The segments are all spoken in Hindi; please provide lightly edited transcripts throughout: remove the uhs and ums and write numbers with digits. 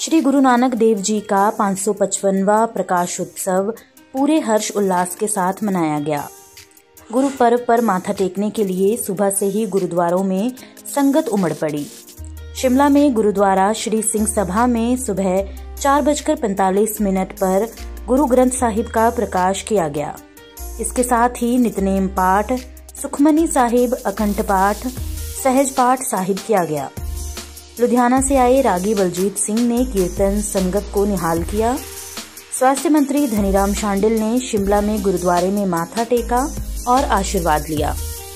श्री गुरु नानक देव जी का 555वां प्रकाश उत्सव पूरे हर्ष उल्लास के साथ मनाया गया। गुरु पर्व पर माथा टेकने के लिए सुबह से ही गुरुद्वारों में संगत उमड़ पड़ी। शिमला में गुरुद्वारा श्री सिंह सभा में सुबह 4:45 पर गुरु ग्रंथ साहिब का प्रकाश किया गया। इसके साथ ही नितनेम पाठ, सुखमनी साहिब, अखंड पाठ, सहज पाठ साहिब किया गया। लुधियाना से आए रागी बलजीत सिंह ने कीर्तन संगत को निहाल किया। स्वास्थ्य मंत्री धनीराम शांडिल ने शिमला में गुरुद्वारे में माथा टेका और आशीर्वाद लिया।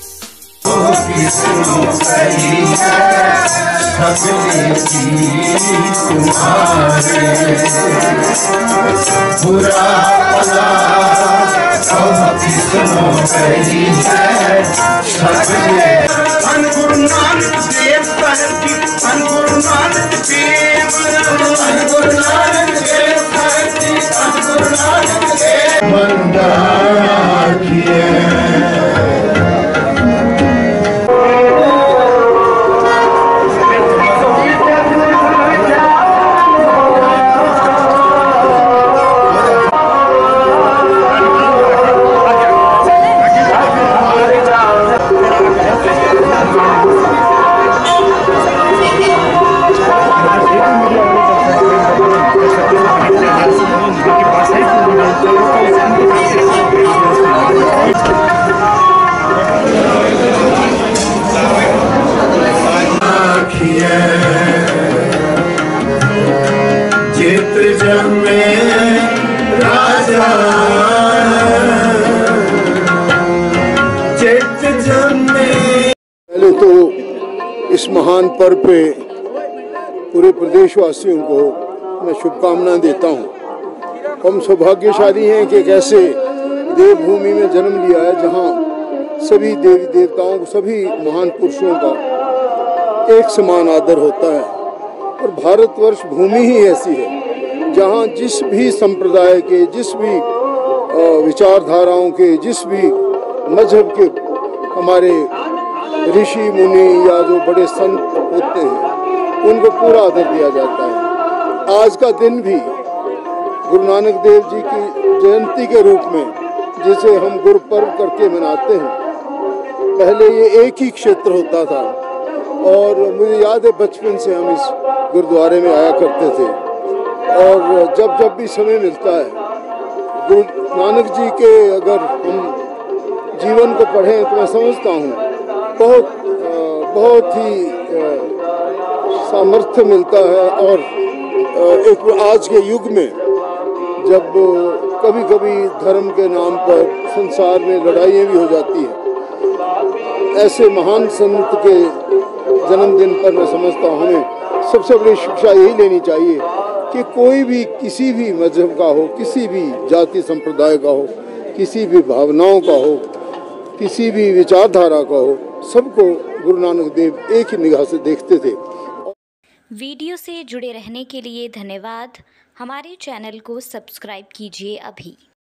पहले तो इस महान पर्व पे पूरे प्रदेशवासियों को मैं शुभकामनाएं देता हूँ। हम सौभाग्यशाली हैं कि एक ऐसे देवभूमि में जन्म लिया है जहाँ सभी देवी देवताओं को, सभी महान पुरुषों का एक समान आदर होता है। और भारतवर्ष भूमि ही ऐसी है जहाँ जिस भी संप्रदाय के, जिस भी विचारधाराओं के, जिस भी मजहब के हमारे ऋषि मुनि या जो बड़े संत होते हैं उनको पूरा आदर दिया जाता है। आज का दिन भी गुरु नानक देव जी की जयंती के रूप में जिसे हम गुरु पर्व करके मनाते हैं, पहले ये एक ही क्षेत्र होता था और मुझे याद है बचपन से हम इस गुरुद्वारे में आया करते थे। और जब भी समय मिलता है गुरु नानक जी के अगर हम जीवन को पढ़ें तो मैं समझता हूँ बहुत ही सामर्थ्य मिलता है। और एक आज के युग में जब कभी कभी धर्म के नाम पर संसार में लड़ाइयाँ भी हो जाती हैं, ऐसे महान संत के जन्मदिन पर मैं समझता हूँ हमें सबसे बड़ी शिक्षा यही लेनी चाहिए कि कोई भी किसी भी मजहब का हो, किसी भी जाति संप्रदाय का हो, किसी भी भावनाओं का हो, किसी भी विचारधारा का हो, सबको गुरु नानक देव एक ही निगाह से देखते थे। वीडियो से जुड़े रहने के लिए धन्यवाद। हमारे चैनल को सब्सक्राइब कीजिए अभी।